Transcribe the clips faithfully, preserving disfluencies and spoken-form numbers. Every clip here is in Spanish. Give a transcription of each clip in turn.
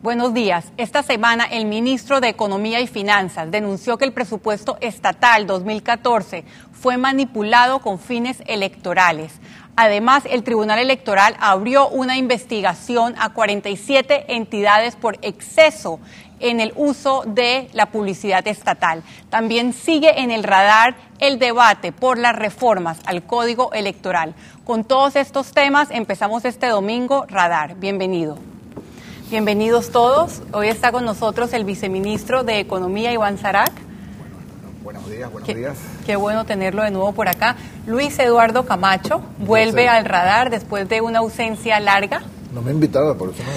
Buenos días. Esta semana el ministro de Economía y Finanzas denunció que el presupuesto estatal dos mil catorce fue manipulado con fines electorales. Además, el Tribunal Electoral abrió una investigación a cuarenta y siete entidades por exceso en el uso de la publicidad estatal. También sigue en el radar el debate por las reformas al Código Electoral. Con todos estos temas empezamos este domingo Radar. Bienvenido. Bienvenidos todos. Hoy está con nosotros el viceministro de Economía, Iván Zarac. Bueno, buenos días, buenos qué, días. Qué bueno tenerlo de nuevo por acá. Luis Eduardo Camacho vuelve al radar después de una ausencia larga. No me invitaba, por eso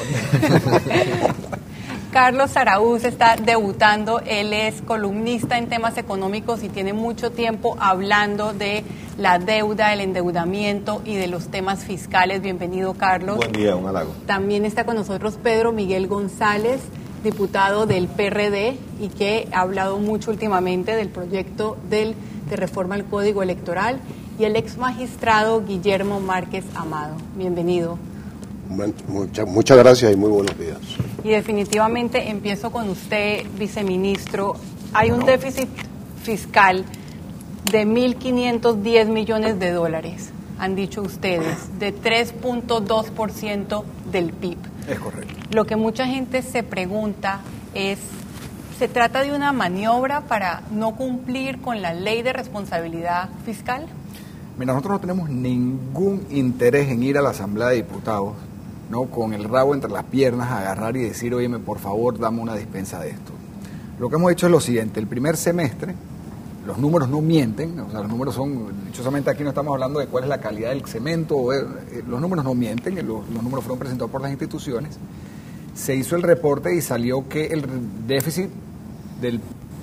no. Carlos Araúz está debutando. Él es columnista en temas económicos y tiene mucho tiempo hablando de la deuda, el endeudamiento y de los temas fiscales. Bienvenido, Carlos. Buen día, un halago. También está con nosotros Pedro Miguel González, diputado del P R D y que ha hablado mucho últimamente del proyecto del, de reforma al Código Electoral, y el ex magistrado Guillermo Márquez Amado. Bienvenido. Muchas, muchas gracias y muy buenos días. Y definitivamente empiezo con usted, viceministro. Hay un déficit fiscal de mil quinientos diez millones de dólares, han dicho ustedes, de tres punto dos por ciento del P I B. Es correcto. Lo que mucha gente se pregunta es, ¿se trata de una maniobra para no cumplir con la ley de responsabilidad fiscal? Mira, nosotros no tenemos ningún interés en ir a la Asamblea de Diputados, ¿no?, con el rabo entre las piernas, a agarrar y decir, óyeme, por favor, dame una dispensa de esto. Lo que hemos hecho es lo siguiente: el primer semestre, los números no mienten, o sea, los números son, dichosamente aquí no estamos hablando de cuál es la calidad del cemento, eh, los números no mienten, los, los números fueron presentados por las instituciones, se hizo el reporte y salió que el déficit del,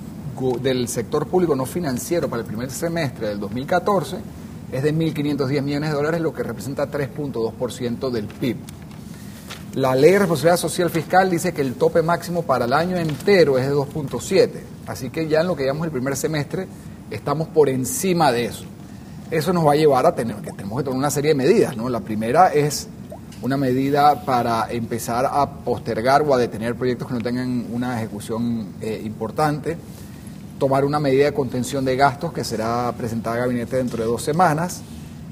del sector público no financiero para el primer semestre del dos mil catorce es de mil quinientos diez millones de dólares, lo que representa tres punto dos por ciento del P I B. La Ley de Responsabilidad Social Fiscal dice que el tope máximo para el año entero es de dos punto siete, así que ya en lo que llamamos el primer semestre estamos por encima de eso. Eso nos va a llevar a tener que tenemos que tomar una serie de medidas, ¿no? La primera es una medida para empezar a postergar o a detener proyectos que no tengan una ejecución eh, importante, tomar una medida de contención de gastos que será presentada al gabinete dentro de dos semanas,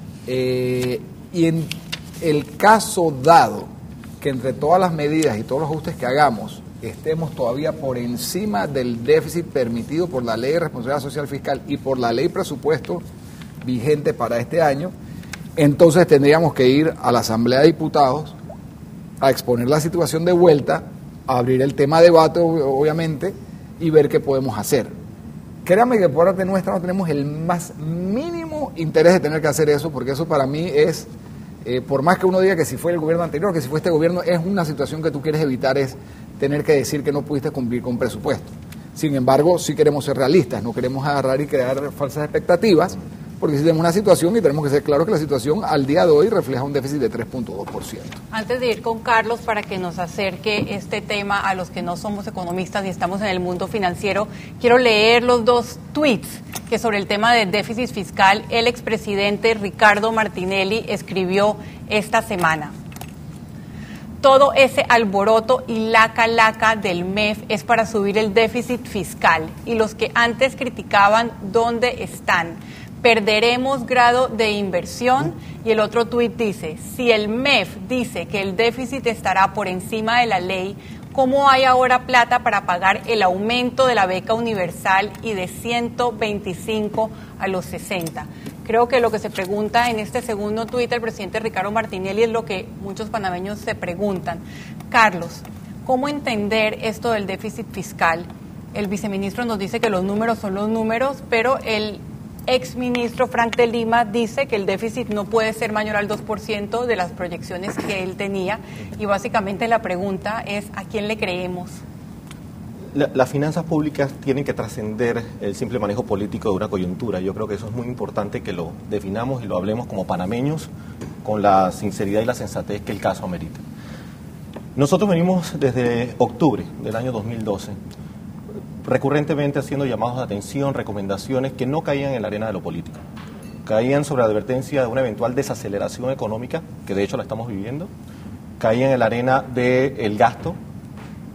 eh, y en el caso dado que entre todas las medidas y todos los ajustes que hagamos estemos todavía por encima del déficit permitido por la Ley de Responsabilidad Social Fiscal y por la Ley de Presupuesto vigente para este año, entonces tendríamos que ir a la Asamblea de Diputados a exponer la situación de vuelta, a abrir el tema de debate, obviamente, y ver qué podemos hacer. Créame que por parte nuestra no tenemos el más mínimo interés de tener que hacer eso, porque eso para mí es... Eh, por más que uno diga que si fue el gobierno anterior, que si fue este gobierno, es una situación que tú quieres evitar, es tener que decir que no pudiste cumplir con presupuesto. Sin embargo, sí queremos ser realistas, no queremos agarrar y crear falsas expectativas, porque sí tenemos una situación y tenemos que ser claros que la situación al día de hoy refleja un déficit de tres punto dos por ciento. Antes de ir con Carlos para que nos acerque este tema a los que no somos economistas ni estamos en el mundo financiero, quiero leer los dos tweets que sobre el tema del déficit fiscal el expresidente Ricardo Martinelli escribió esta semana. Todo ese alboroto y laca laca del M E F es para subir el déficit fiscal, y los que antes criticaban, ¿dónde están? Perderemos grado de inversión. Y el otro tuit dice, si el M E F dice que el déficit estará por encima de la ley, ¿cómo hay ahora plata para pagar el aumento de la beca universal y de ciento veinticinco a los sesenta? Creo que lo que se pregunta en este segundo tuit el presidente Ricardo Martinelli es lo que muchos panameños se preguntan. Carlos, ¿cómo entender esto del déficit fiscal? El viceministro nos dice que los números son los números, pero el exministro Frank de Lima dice que el déficit no puede ser mayor al dos por ciento de las proyecciones que él tenía, y básicamente la pregunta es, ¿a quién le creemos? La, las finanzas públicas tienen que trascender el simple manejo político de una coyuntura. Yo creo que eso es muy importante que lo definamos y lo hablemos como panameños con la sinceridad y la sensatez que el caso amerita. Nosotros venimos desde octubre del año dos mil doce recurrentemente haciendo llamados de atención, recomendaciones que no caían en la arena de lo político. Caían sobre la advertencia de una eventual desaceleración económica, que de hecho la estamos viviendo, caían en la arena del gasto,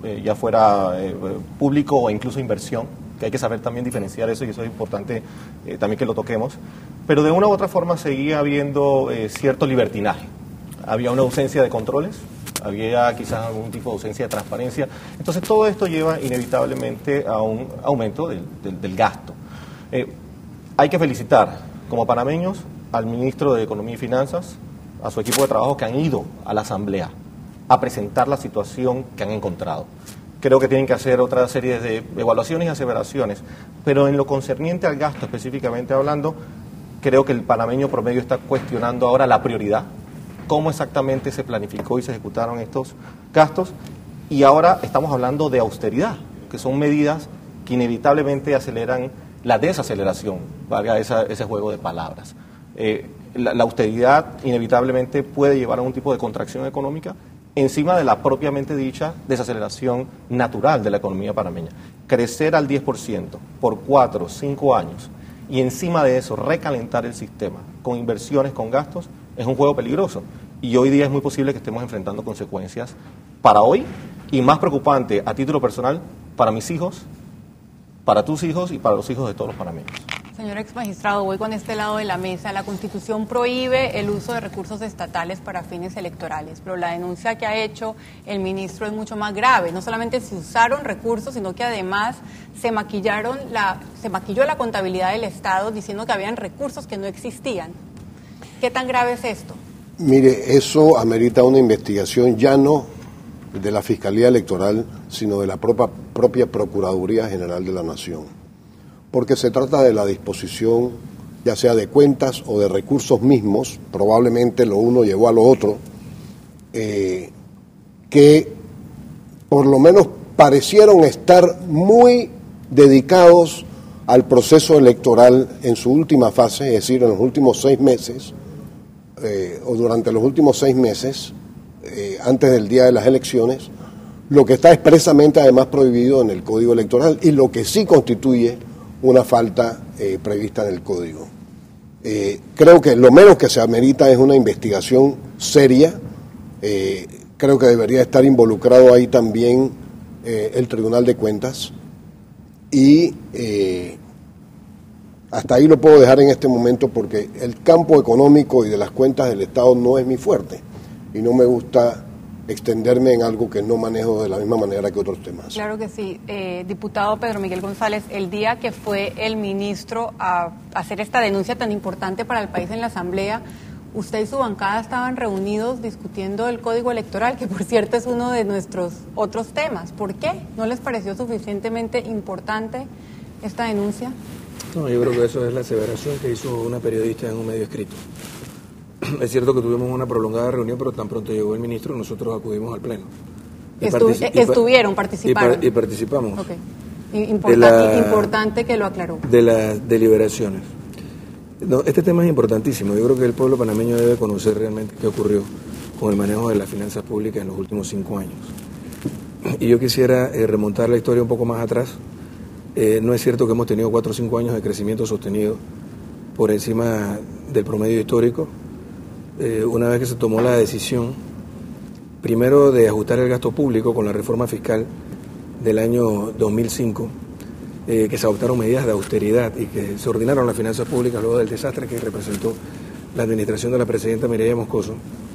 eh, ya fuera eh, público o incluso inversión, que hay que saber también diferenciar eso y eso es importante eh, también que lo toquemos, pero de una u otra forma seguía habiendo eh, cierto libertinaje. Había una ausencia de controles, había quizás algún tipo de ausencia de transparencia. Entonces todo esto lleva inevitablemente a un aumento del, del, del gasto. Eh, hay que felicitar como panameños al ministro de Economía y Finanzas, a su equipo de trabajo que han ido a la Asamblea a presentar la situación que han encontrado. Creo que tienen que hacer otra serie de evaluaciones y aseveraciones, pero en lo concerniente al gasto específicamente hablando, creo que el panameño promedio está cuestionando ahora la prioridad, cómo exactamente se planificó y se ejecutaron estos gastos, y ahora estamos hablando de austeridad, que son medidas que inevitablemente aceleran la desaceleración, valga esa, ese juego de palabras. Eh, la, la austeridad inevitablemente puede llevar a un tipo de contracción económica encima de la propiamente dicha desaceleración natural de la economía panameña. Crecer al diez por ciento por cuatro, cinco años y encima de eso recalentar el sistema con inversiones, con gastos, es un juego peligroso. Y hoy día es muy posible que estemos enfrentando consecuencias para hoy y, más preocupante a título personal, para mis hijos, para tus hijos y para los hijos de todos los panameños. Señor ex magistrado, voy con este lado de la mesa. La Constitución prohíbe el uso de recursos estatales para fines electorales, pero la denuncia que ha hecho el ministro es mucho más grave. No solamente se usaron recursos, sino que además se maquillaron la, se maquilló la contabilidad del Estado diciendo que habían recursos que no existían. ¿Qué tan grave es esto? Mire, eso amerita una investigación ya no de la Fiscalía Electoral, sino de la propia, propia Procuraduría General de la Nación. Porque se trata de la disposición, ya sea de cuentas o de recursos mismos, probablemente lo uno llevó a lo otro, eh, que por lo menos parecieron estar muy dedicados al proceso electoral en su última fase, es decir, en los últimos seis meses, eh, o durante los últimos seis meses, eh, antes del día de las elecciones, lo que está expresamente además prohibido en el Código Electoral y lo que sí constituye una falta eh, prevista en el Código. Eh, creo que lo menos que se amerita es una investigación seria. Eh, creo que debería estar involucrado ahí también eh, el Tribunal de Cuentas y eh, hasta ahí lo puedo dejar en este momento porque el campo económico y de las cuentas del Estado no es mi fuerte y no me gusta extenderme en algo que no manejo de la misma manera que otros temas. Claro que sí. Eh, diputado Pedro Miguel González, el día que fue el ministro a hacer esta denuncia tan importante para el país en la Asamblea, usted y su bancada estaban reunidos discutiendo el Código Electoral, que por cierto es uno de nuestros otros temas. ¿Por qué? ¿No les pareció suficientemente importante esta denuncia? No, yo creo que eso es la aseveración que hizo una periodista en un medio escrito. Es cierto que tuvimos una prolongada reunión, pero tan pronto llegó el ministro, nosotros acudimos al Pleno. Estu partici estuvieron, participaron. Y, y participamos. Okay. Importa la, importante que lo aclaró. De las deliberaciones. No, este tema es importantísimo. Yo creo que el pueblo panameño debe conocer realmente qué ocurrió con el manejo de las finanzas públicas en los últimos cinco años. Y yo quisiera eh, remontar la historia un poco más atrás. Eh, no es cierto que hemos tenido cuatro o cinco años de crecimiento sostenido por encima del promedio histórico. Eh, una vez que se tomó la decisión, primero de ajustar el gasto público con la reforma fiscal del año dos mil cinco, eh, que se adoptaron medidas de austeridad y que se ordenaron las finanzas públicas luego del desastre que representó la administración de la presidenta Mireya Moscoso,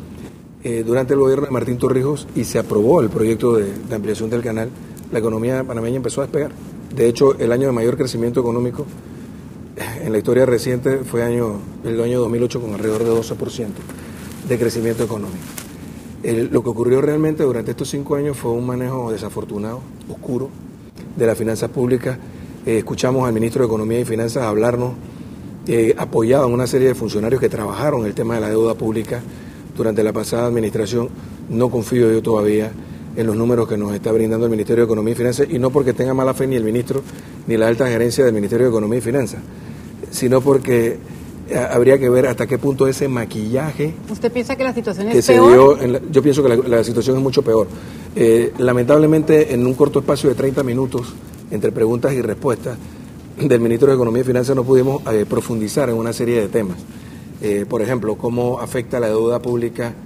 eh, durante el gobierno de Martín Torrijos, y se aprobó el proyecto de, de ampliación del canal, la economía panameña empezó a despegar. De hecho, el año de mayor crecimiento económico en la historia reciente fue año, el año dos mil ocho, con alrededor de doce por ciento de crecimiento económico. El, lo que ocurrió realmente durante estos cinco años fue un manejo desafortunado, oscuro, de las finanzas públicas. Eh, escuchamos al ministro de Economía y Finanzas hablarnos, eh, apoyaban una serie de funcionarios que trabajaron el tema de la deuda pública durante la pasada administración. No confío yo todavía en los números que nos está brindando el Ministerio de Economía y Finanzas, y no porque tenga mala fe ni el ministro ni la alta gerencia del Ministerio de Economía y Finanzas, sino porque habría que ver hasta qué punto ese maquillaje... ¿Usted piensa que la situación es que se peor? dio en la, yo pienso que la, la situación es mucho peor. Eh, lamentablemente, en un corto espacio de treinta minutos, entre preguntas y respuestas, del Ministro de Economía y Finanzas no pudimos eh, profundizar en una serie de temas. Eh, por ejemplo, cómo afecta la deuda pública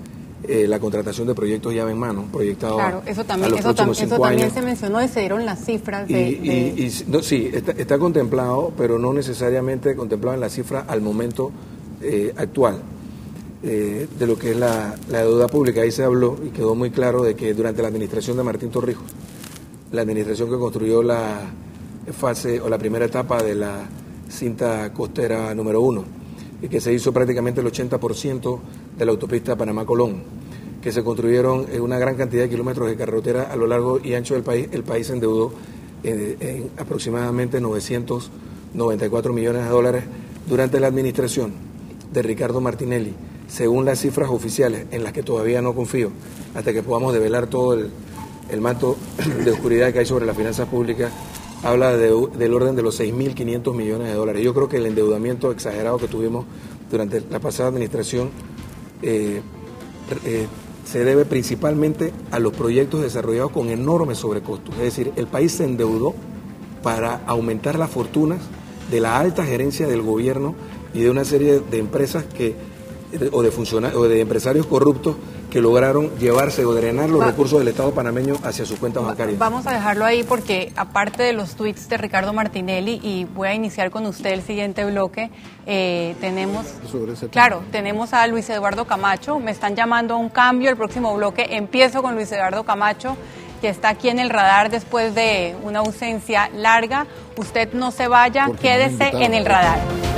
eh, la contratación de proyectos llave en mano, proyectados claro, eso también, a los eso próximos tam cinco eso también años. se mencionó y se dieron las cifras de... Y, de... y, y, no, sí, está, está contemplado, pero no necesariamente contemplado en la cifra al momento eh, actual eh, de lo que es la, la deuda pública. Ahí se habló y quedó muy claro de que durante la administración de Martín Torrijos, la administración que construyó la fase o la primera etapa de la cinta costera número uno, y que se hizo prácticamente el ochenta por ciento de la autopista Panamá-Colón, que se construyeron una gran cantidad de kilómetros de carretera a lo largo y ancho del país. El país se endeudó en, en aproximadamente novecientos noventa y cuatro millones de dólares durante la administración de Ricardo Martinelli, según las cifras oficiales, en las que todavía no confío, hasta que podamos develar todo el, el manto de oscuridad que hay sobre las finanzas públicas. Habla de, del orden de los seis mil quinientos millones de dólares. Yo creo que el endeudamiento exagerado que tuvimos durante la pasada administración eh, eh, se debe principalmente a los proyectos desarrollados con enormes sobrecostos. Es decir, el país se endeudó para aumentar las fortunas de la alta gerencia del gobierno y de una serie de empresas que o de funcionarios o de empresarios corruptos que lograron llevarse o drenar los Va, recursos del Estado panameño hacia sus cuentas bancarias. Vamos a dejarlo ahí porque aparte de los tweets de Ricardo Martinelli, y voy a iniciar con usted el siguiente bloque, eh, tenemos, claro, tenemos a Luis Eduardo Camacho, me están llamando a un cambio, el próximo bloque empiezo con Luis Eduardo Camacho, que está aquí en el radar después de una ausencia larga. Usted no se vaya, porque quédese no en el radar.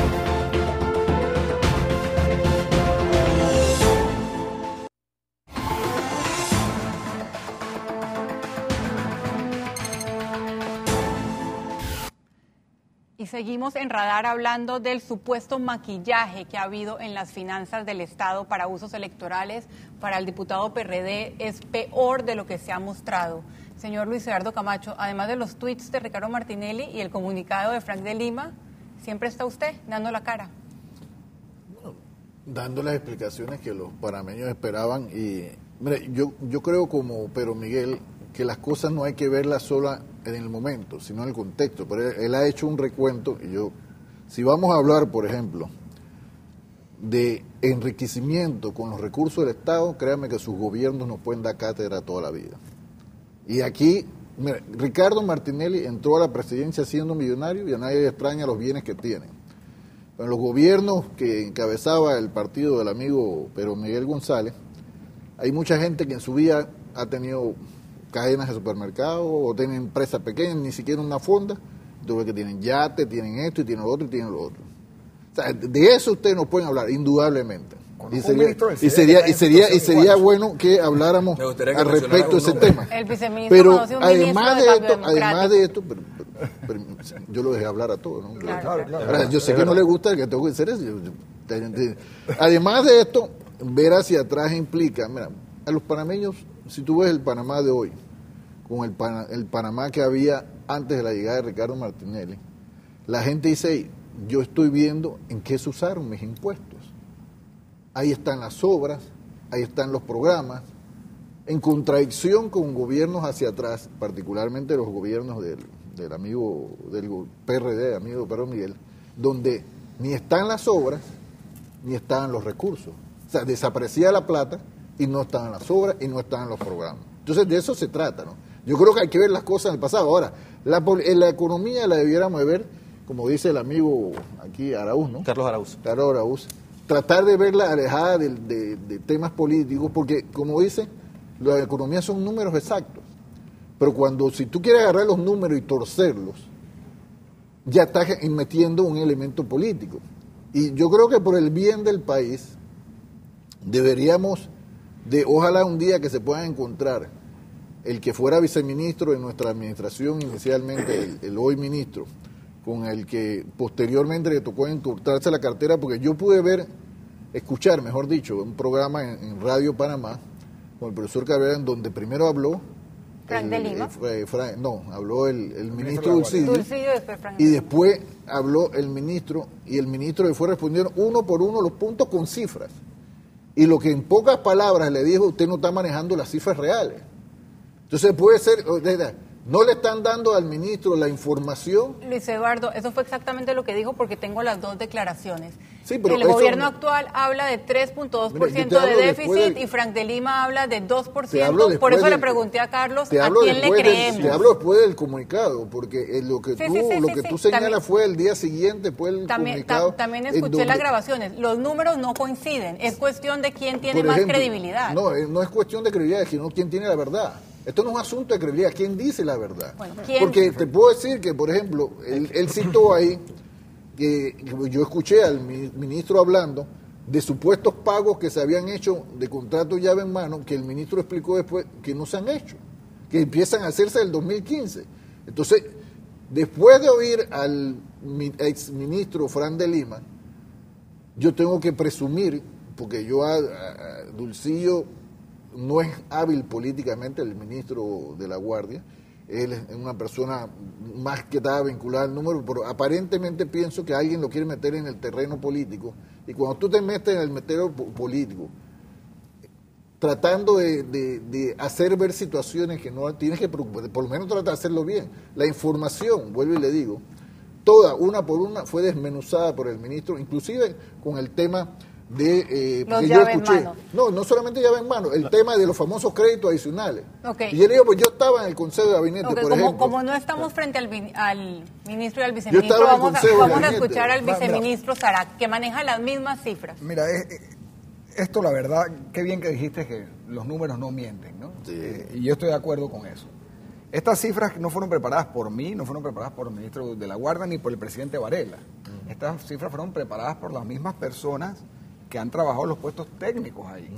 Y seguimos en radar hablando del supuesto maquillaje que ha habido en las finanzas del Estado para usos electorales. Para el diputado P R D es peor de lo que se ha mostrado. Señor Luis Eduardo Camacho, además de los tweets de Ricardo Martinelli y el comunicado de Frank de Lima, siempre está usted dando la cara. Bueno, dando las explicaciones que los panameños esperaban. Y mire, yo, yo creo como Pedro Miguel que las cosas no hay que verlas sola en el momento, sino en el contexto. Pero él, él ha hecho un recuento y yo, si vamos a hablar, por ejemplo, de enriquecimiento con los recursos del Estado, créanme que sus gobiernos nos pueden dar cátedra toda la vida. Y aquí, mira, Ricardo Martinelli entró a la presidencia siendo millonario y a nadie le extraña los bienes que tiene. En los gobiernos que encabezaba el partido del amigo Pedro Miguel González, hay mucha gente que en su vida ha tenido cadenas de supermercados o tienen empresas pequeñas, ni siquiera una fonda, entonces que tienen yate, tienen esto y tienen lo otro y tienen lo otro. O sea, de eso ustedes nos pueden hablar, indudablemente. Y sería, y sería, y sería, y sería bueno que habláramos al respecto de ese tema. El viceministro pero además de esto, además de esto, pero, pero, pero, yo lo dejé hablar a todos, ¿no? Claro, claro, claro. Ahora, yo sé que no le gusta que tengo que hacer eso. Yo, yo, además de esto, ver hacia atrás implica, mira, a los panameños, si tú ves el Panamá de hoy, con el, Pana, el Panamá que había antes de la llegada de Ricardo Martinelli, la gente dice, yo estoy viendo en qué se usaron mis impuestos. Ahí están las obras, ahí están los programas, en contradicción con gobiernos hacia atrás, particularmente los gobiernos del, del amigo del P R D, amigo Pedro Miguel, donde ni están las obras, ni están los recursos. O sea, desaparecía la plata y no estaban las obras y no estaban los programas. Entonces, de eso se trata, ¿no? Yo creo que hay que ver las cosas en el pasado. Ahora, la, la economía la debiéramos de ver, como dice el amigo aquí, Araúz, ¿no? Carlos Araúz. Carlos Araúz. Tratar de verla alejada de, de, de temas políticos, porque, como dice, la economía son números exactos. Pero cuando, si tú quieres agarrar los números y torcerlos, ya estás metiendo un elemento político. Y yo creo que por el bien del país, deberíamos de, ojalá un día que se puedan encontrar el que fuera viceministro de nuestra administración inicialmente, el, el hoy ministro, con el que posteriormente le tocó encontrarse la cartera, porque yo pude ver, escuchar, mejor dicho, un programa en, en Radio Panamá con el profesor Cabrera, en donde primero habló Frank el, de Lima. el, el, Frank, no, habló el, el ministro Dulcidio, Dulcidio después Frank y después habló el ministro, y el ministro le fue respondiendo uno por uno los puntos con cifras. Y lo que en pocas palabras le dijo, usted no está manejando las cifras reales. Entonces puede ser, No le están dando al ministro la información. Luis Eduardo, eso fue exactamente lo que dijo porque tengo las dos declaraciones. Sí, pero el eso gobierno no- actual habla de tres punto dos por Mira, yo ciento te de hablo después déficit del- y Frank de Lima habla de dos por Te hablo ciento. después Por eso le del- pregunté a Carlos Te a hablo quién le después del- creemos. Te hablo después del comunicado, porque eh, lo que Sí, tú, sí, sí, lo sí, que sí. tú señalas También- fue el día siguiente, fue el También, comunicado. ta- también en escuché donde- las grabaciones. Los números no coinciden. Es cuestión de quién tiene por más ejemplo, credibilidad. No, eh, no es cuestión de credibilidad, sino quién tiene la verdad. Esto no es un asunto de credibilidad, quién dice la verdad. Bueno, ¿quién? Porque te puedo decir que, por ejemplo, él, él citó ahí, que yo escuché al mi- ministro hablando de supuestos pagos que se habían hecho de contrato llave en mano, que el ministro explicó después que no se han hecho, que empiezan a hacerse del dos mil quince. Entonces, después de oír al mi- ex ministro Fran de Lima, yo tengo que presumir, porque yo a, a- a Dulcillo no es hábil políticamente, el ministro de la Guardia, él es una persona más que estaba vinculada al número, pero aparentemente pienso que alguien lo quiere meter en el terreno político, y cuando tú te metes en el metero po- político, tratando de, de- de hacer ver situaciones que no tienes que preocuparte, por lo menos trata de hacerlo bien. La información, vuelvo y le digo, toda, una por una, fue desmenuzada por el ministro, inclusive con el tema de... eh, Los porque yo llave en escuché, mano. no, no solamente llave en mano, el tema de los famosos créditos adicionales. Ok. Y yo le digo, pues yo estaba en el Consejo de Gabinete, Ok, por como, ejemplo. como no estamos frente al, vi- al ministro y al Yo viceministro, estaba en el vamos, a, Consejo de vamos a Gabinete. escuchar al Va, mira. viceministro Sarat, que maneja las mismas cifras. Mira, eh, eh, esto la verdad, qué bien que dijiste que los números no mienten, ¿no? Sí. Eh, y yo estoy de acuerdo con eso. Estas cifras no fueron preparadas por mí, no fueron preparadas por el ministro de la Guardia ni por el presidente Varela. Mm. Estas cifras fueron preparadas por las mismas personas que han trabajado en los puestos técnicos ahí.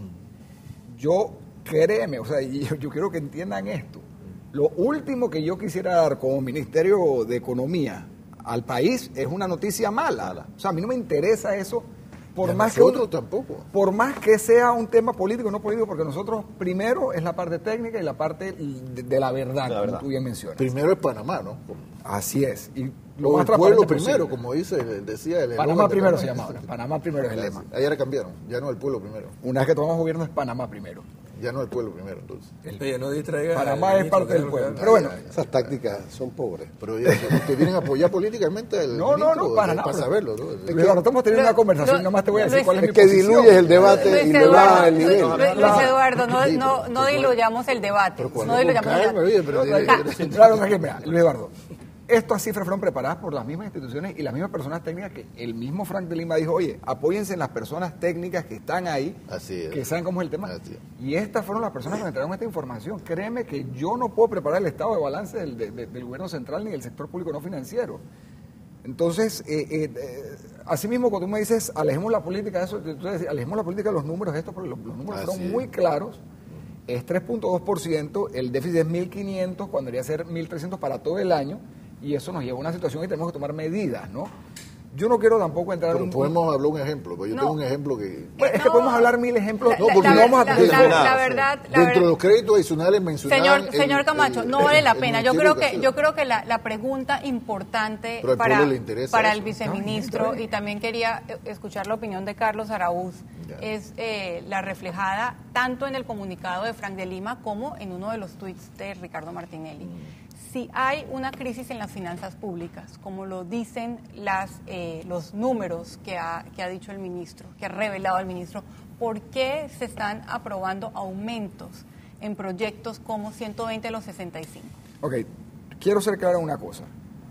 Mm. Yo, créeme, o sea, y yo, yo quiero que entiendan esto. Lo último que yo quisiera dar como Ministerio de Economía al país es una noticia mala. O sea, a mí no me interesa eso, por Y a más que nosotros uno- tampoco. por más que sea un tema político o no político, porque nosotros primero es la parte técnica y la parte de, de la verdad, La como verdad. tú bien mencionas. Primero es Panamá, ¿no? Así es. Y lo O más el transparente pueblo posible. primero, como dice, decía el Panamá eslogan de primero Panamá. se llama ahora. Panamá primero es el lema. Ayer ahora cambiaron, ya no el pueblo primero, Una vez que tomamos gobierno es Panamá primero. ya no el pueblo primero, entonces. Oye, no distraiga. Panamá al es ministro, parte del que pueblo. es lo Pero que- bueno, Esas tácticas son pobres. Pero ya, que vienen a apoyar políticamente al no, no, ministro, no, para eh, nada. para saberlo, ¿no? Luis Eduardo, estamos teniendo Lo- una conversación, lo- nada más te voy a decir Luis- cuál es, Es mi que posición. diluyes el debate Luis y le Eduardo, bajas el Luis- nivel. Luis- Luis Eduardo, no, Sí, no, pero- no diluyamos el debate. Pero cuando No con diluyamos el calma, debate. oye, pero- Ca- Claro, tranquilo, mira, Luis Eduardo, estas cifras fueron preparadas por las mismas instituciones y las mismas personas técnicas que el mismo Frank de Lima dijo, oye, apóyense en las personas técnicas que están ahí, Así es. que saben cómo es el tema. Así es. Y estas fueron las personas que me entregaron esta información. Créeme que yo no puedo preparar el estado de balance del, de- de- del gobierno central ni del sector público no financiero. Entonces, eh, eh, eh, así mismo cuando tú me dices, alejemos la política de eso, tú dices, alejemos la política de los números, esto, porque los, los números Así fueron es. muy claros. Es tres punto dos por ciento, el déficit es mil quinientos, cuando debería ser mil trescientos para todo el año, y eso nos lleva a una situación que tenemos que tomar medidas, ¿no? Yo no quiero tampoco entrar en Pero un... podemos hablar un ejemplo, porque yo No. tengo un ejemplo que... Bueno, es que No. podemos hablar mil ejemplos, La- no, la- porque la- no vamos a la- tener la- nada. la verdad, la Dentro verdad- de los créditos adicionales mencionaban... Señor, el- señor Camacho, el- no vale la el pena. Yo Ministerio creo de que Educación. yo creo que la, la pregunta importante Pero al para, pueblo le interesa para eso. el viceministro, Está bien, está bien. y también quería eh, escuchar la opinión de Carlos Araúz, Ya. es eh, la reflejada tanto en el comunicado de Frank de Lima como en uno de los tuits de Ricardo Martinelli. Mm. Si hay una crisis en las finanzas públicas, como lo dicen las, eh, los números que ha, que ha dicho el ministro, que ha revelado el ministro, ¿por qué se están aprobando aumentos en proyectos como ciento veinte a los sesenta y cinco? Ok, quiero ser claro en una cosa.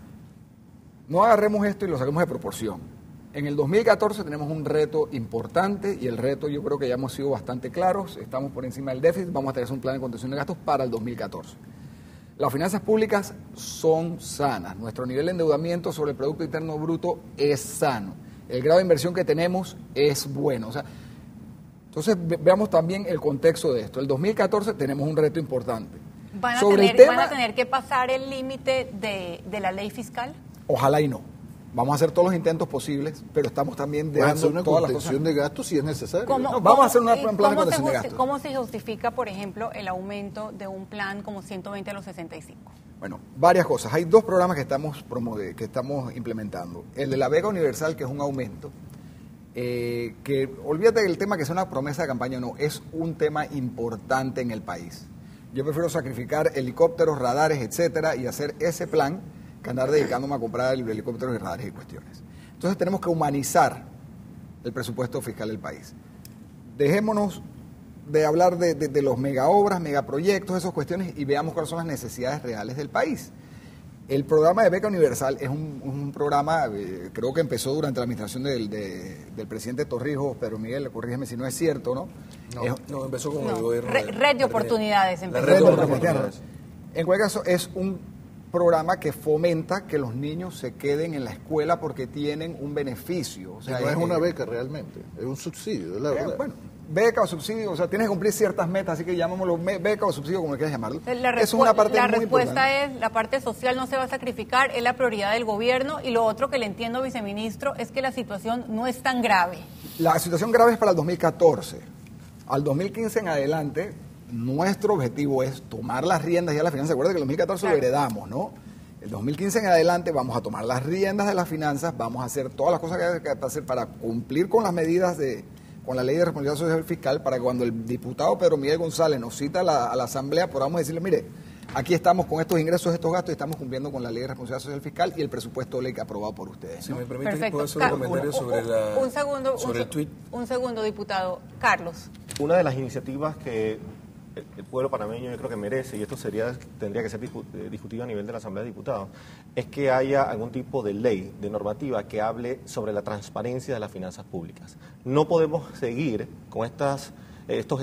No agarremos esto y lo saquemos de proporción. En el dos mil catorce tenemos un reto importante y el reto yo creo que ya hemos sido bastante claros. Estamos por encima del déficit, vamos a tener un plan de contención de gastos para el dos mil catorce. Las finanzas públicas son sanas. Nuestro nivel de endeudamiento sobre el Producto Interno Bruto es sano. El grado de inversión que tenemos es bueno. O sea, entonces ve- veamos también el contexto de esto. El dos mil catorce tenemos un reto importante. ¿Van a, Sobre el tener, tema- ¿Van a tener que pasar el límite de, de la ley fiscal? Ojalá y no. Vamos a hacer todos los intentos posibles, pero estamos también Van a hacer dejando una todas las cosas. contención de gastos si es necesario. ¿Cómo, No, vamos a hacer una- y un plan de cómo se contención de justi- gastos. ¿Cómo se justifica, por ejemplo, el aumento de un plan como ciento veinte a los sesenta y cinco? Bueno, varias cosas. Hay dos programas que estamos promove- que estamos implementando. El de la Beca Universal, que es un aumento, eh, que olvídate del tema que sea una promesa de campaña o no, es un tema importante en el país. Yo prefiero sacrificar helicópteros, radares, etcétera, y hacer ese plan que andar dedicándome a comprar helicópteros y radares y cuestiones. Entonces tenemos que humanizar el presupuesto fiscal del país. Dejémonos de hablar de, de, de los megaobras, megaproyectos, esas cuestiones, y veamos cuáles son las necesidades reales del país. El programa de Beca Universal es un, un programa, eh, creo que empezó durante la administración del, de, del presidente Torrijos, pero Miguel, corrígeme si no es cierto, ¿no? No, es, no empezó con no, el gobierno. Red, red de oportunidades. La Red red de oportunidades. En cualquier caso, es un programa que fomenta que los niños se queden en la escuela porque tienen un beneficio. O sea, no es, es una beca realmente, es un subsidio, es la eh, verdad. Bueno, beca o subsidio, o sea, tienes que cumplir ciertas metas, así que llamémoslo beca o subsidio, como quieras llamarlo. La, es una parte la muy respuesta importante. es, la parte social no se va a sacrificar, es la prioridad del gobierno, y lo otro que le entiendo, viceministro, es que la situación no es tan grave. La situación grave es para el dos mil catorce. Al dos mil quince en adelante, nuestro objetivo es tomar las riendas ya de la finanza. Recuerda que el dos mil catorce claro. lo heredamos, ¿no? El dos mil quince en adelante vamos a tomar las riendas de las finanzas, vamos a hacer todas las cosas que hay que hacer para cumplir con las medidas de... con la ley de responsabilidad social fiscal, para que cuando el diputado Pedro Miguel González nos cita a la, a la Asamblea, podamos decirle, mire, aquí estamos con estos ingresos, estos gastos, y estamos cumpliendo con la ley de responsabilidad social fiscal y el presupuesto de ley que ha aprobado por ustedes, Si ¿no? me permite, Perfecto. puedo hacer un comentario sobre, la, un segundo, sobre un, el tuit. Un segundo, diputado. Carlos. Una de las iniciativas que el pueblo panameño yo creo que merece, y esto sería tendría que ser discutido a nivel de la Asamblea de Diputados, es que haya algún tipo de ley, de normativa que hable sobre la transparencia de las finanzas públicas. No podemos seguir con estas estos, eh,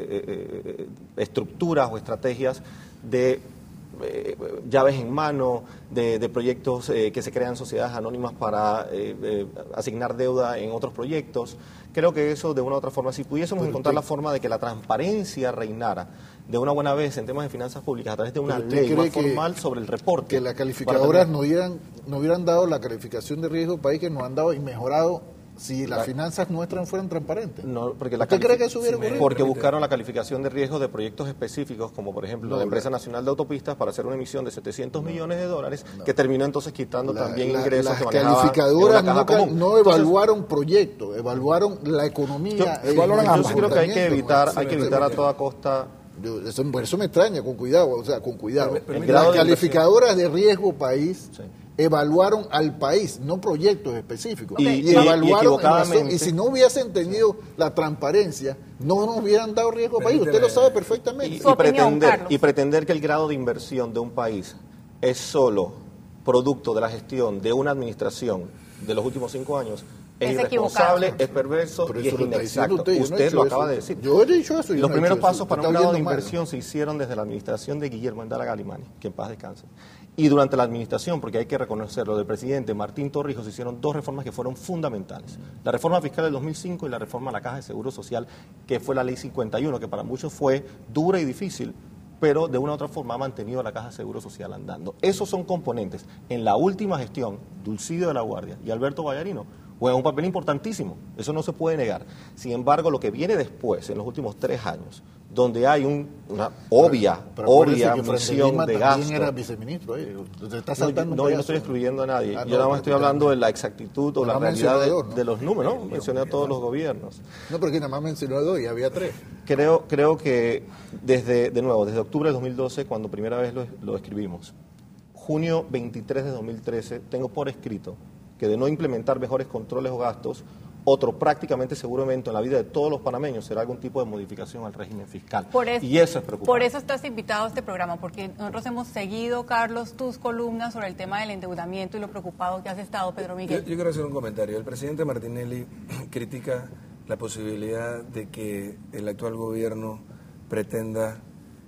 eh, estructuras o estrategias de eh, llaves en mano, de, de proyectos eh, que se crean sociedades anónimas para eh, eh, asignar deuda en otros proyectos. Creo que eso, de una u otra forma, si pudiésemos pero encontrar usted, la forma de que la transparencia reinara de una buena vez en temas de finanzas públicas a través de una ley más formal sobre el reporte. Que las calificadoras no hubieran, no hubieran dado la calificación de riesgo país que nos han dado y mejorado si las la, finanzas nuestras fueran transparentes. No, porque la ¿Usted cree que eso hubiera ocurrido? Porque buscaron la calificación de riesgo de proyectos específicos, como por ejemplo no, la Empresa la, Nacional de Autopistas, para hacer una emisión de setecientos no, millones de dólares, no. que terminó entonces quitando la, también la, ingresos las que calificadoras no, no evaluaron entonces, proyectos, evaluaron la economía. Yo, yo, yo sí creo que hay que evitar, hay que evitar a toda costa. Yo, eso, por eso me extraña, con cuidado, o sea, con cuidado. Pero, pero las calificadoras de, de riesgo país sí. evaluaron al país, no proyectos específicos. Y, y, y evaluaron, y, razón, y si no hubiesen tenido sí. la transparencia, no nos hubieran dado riesgo país. Usted lo sabe perfectamente. Y, y, opinión, pretender, y pretender que el grado de inversión de un país es solo producto de la gestión de una administración de los últimos cinco años es, es irresponsable, es perverso y es inexacto. Usted, usted lo acaba eso. de decir. Yo he dicho eso. Y los no primeros pasos eso. para un grado de inversión mal. se hicieron desde la administración de Guillermo Endara Galimani, que en paz descanse. Y durante la administración, porque hay que reconocerlo, del presidente Martín Torrijos, se hicieron dos reformas que fueron fundamentales. La reforma fiscal del dos mil cinco y la reforma a la Caja de Seguro Social, que fue la Ley cincuenta y uno, que para muchos fue dura y difícil, pero de una u otra forma ha mantenido la Caja de Seguro Social andando. Esos son componentes. En la última gestión, Dulcidio de la Guardia y Alberto Vallarino juegan un papel importantísimo, eso no se puede negar. Sin embargo, lo que viene después, en los últimos tres años, donde hay un, una obvia, pero, pero obvia mención de gasto. También era viceministro, ¿eh? Usted está saltando no, no yo no estoy excluyendo a nadie, ah, no, yo nada más estoy hablando de la exactitud o la realidad de, ¿no? de los números, ¿no? Mencioné a todos los gobiernos. No, porque nada más mencionó a dos y había tres. Creo, creo que desde, de nuevo, desde octubre de dos mil doce, cuando primera vez lo, lo escribimos, junio veintitrés de dos mil trece, tengo por escrito que de no implementar mejores controles o gastos, otro prácticamente seguramente en la vida de todos los panameños será algún tipo de modificación al régimen fiscal. Por eso, y eso es preocupante. Por eso estás invitado a este programa, porque nosotros hemos seguido, Carlos, tus columnas sobre el tema del endeudamiento y lo preocupado que has estado, Pedro Miguel. Yo, yo quiero hacer un comentario. El presidente Martinelli critica la posibilidad de que el actual gobierno pretenda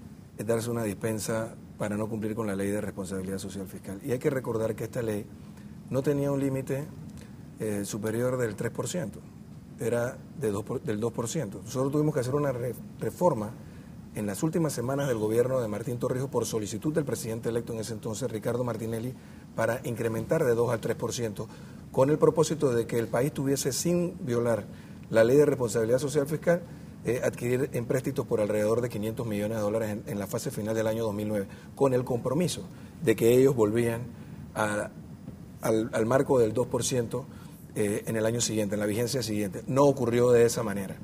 darse una dispensa para no cumplir con la ley de responsabilidad social fiscal. Y hay que recordar que esta ley no tenía un límite eh, superior del tres por ciento, era de dos por, del dos por ciento. Nosotros tuvimos que hacer una re, reforma en las últimas semanas del gobierno de Martín Torrijos por solicitud del presidente electo en ese entonces, Ricardo Martinelli, para incrementar de dos al tres por ciento, con el propósito de que el país tuviese, sin violar la ley de responsabilidad social fiscal, eh, adquirir empréstitos por alrededor de quinientos millones de dólares en, en la fase final del año dos mil nueve, con el compromiso de que ellos volvían a... Al, al marco del dos por ciento eh, en el año siguiente, en la vigencia siguiente. No ocurrió de esa manera.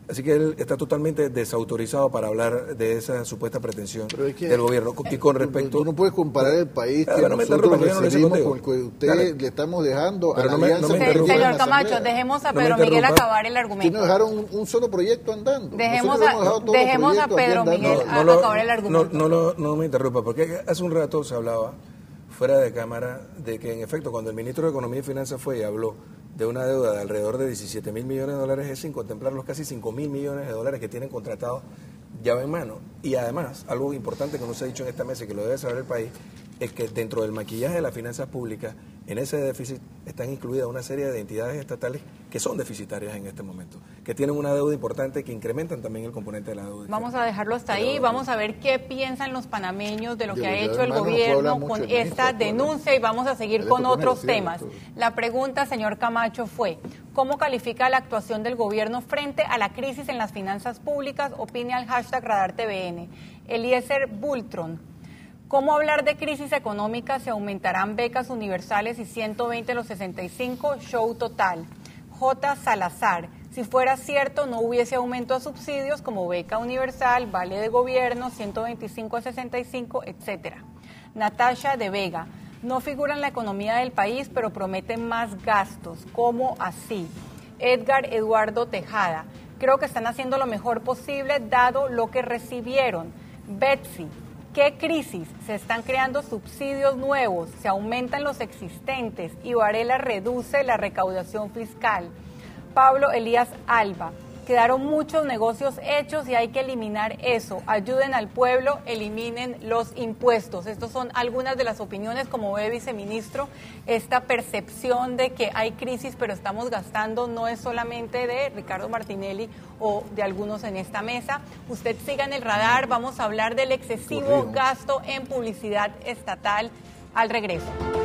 Así que él está totalmente desautorizado para hablar de esa supuesta pretensión es que, del gobierno. Y con respecto... Tú no puedes comparar el país que no nosotros no recibimos con el que usted Dale. le estamos dejando Pero a la no me, alianza. no me Se, señor Camacho, dejemos a Pedro no Miguel acabar el argumento. Que nos dejaron un, un solo proyecto andando. Dejemos a, dejemos a Pedro Miguel no, a, no, acabar el argumento. No, no, no, no me interrumpa, porque hace un rato se hablaba fuera de cámara de que, en efecto, cuando el ministro de Economía y Finanzas fue y habló de una deuda de alrededor de diecisiete mil millones de dólares, es sin contemplar los casi cinco mil millones de dólares que tienen contratados llave en mano. Y además, algo importante que no se ha dicho en esta mesa y que lo debe saber el país, es que dentro del maquillaje de las finanzas públicas, en ese déficit están incluidas una serie de entidades estatales que son deficitarias en este momento, que tienen una deuda importante, que incrementan también el componente de la deuda. Vamos a dejarlo hasta ahí, vamos a ver qué piensan los panameños de lo que yo, ha yo hecho el gobierno con esta denuncia y vamos a seguir con otros temas. La pregunta, señor Camacho, fue: ¿cómo califica la actuación del gobierno frente a la crisis en las finanzas públicas? Opine al hashtag Radar T V N. Eliezer Bultron: ¿cómo hablar de crisis económica si aumentarán becas universales y ciento veinte los sesenta y cinco? Show total. J. Salazar: si fuera cierto, no hubiese aumento a subsidios como beca universal, vale de gobierno, ciento veinticinco a sesenta y cinco, etcétera. Natasha de Vega: no figura en la economía del país, pero prometen más gastos. ¿Cómo así? Edgar Eduardo Tejada: creo que están haciendo lo mejor posible dado lo que recibieron. Betsy: ¿qué crisis? Se están creando subsidios nuevos, se aumentan los existentes y Varela reduce la recaudación fiscal. Pablo Elías Alba: quedaron muchos negocios hechos y hay que eliminar eso. Ayuden al pueblo, eliminen los impuestos. Estas son algunas de las opiniones, como ve, viceministro. Esta percepción de que hay crisis pero estamos gastando no es solamente de Ricardo Martinelli o de algunos en esta mesa. Usted siga en el radar, vamos a hablar del excesivo gasto en publicidad estatal al regreso.